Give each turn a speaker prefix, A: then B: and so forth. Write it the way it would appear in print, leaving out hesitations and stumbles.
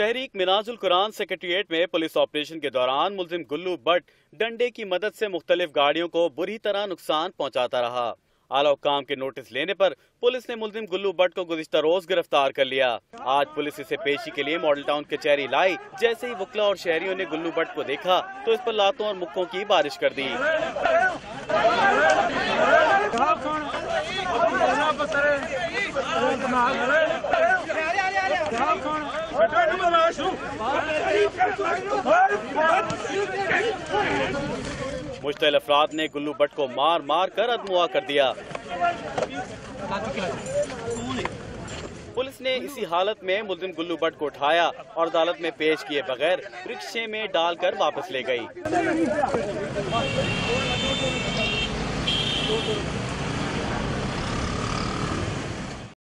A: तहरीक Minhajul Quran secretariat में police operation के दौरान मुलजिम गुल्लू भट्ट डंडे की मदद से मुख्तलिफ गाड़ियों को बुरी तरह नुकसान पहुंचाता रहा। आला हुक्काम के नोटिस लेने पर पुलिस ने मुलजिम गुल्लू भट्ट को गुज़िश्ता रोज गिरफ्तार कर लिया। आज पुलिस इसे पेशी के लिए मॉडल टाउन कचहरी लाई। जैसे ही वकला और शहरियों ने गुल्लू भट्ट को देखा तो इस पर लातों और मुक्कों की बारिश कर दी। मुश्तइल अफराद ने गुल्लू भट्ट को मार मार कर अधमुआ कर दिया। पुलिस ने इसी हालत में मुलजिम गुल्लू भट्ट को उठाया और अदालत में पेश किए बगैर रिक्शे में डालकर वापस ले गई।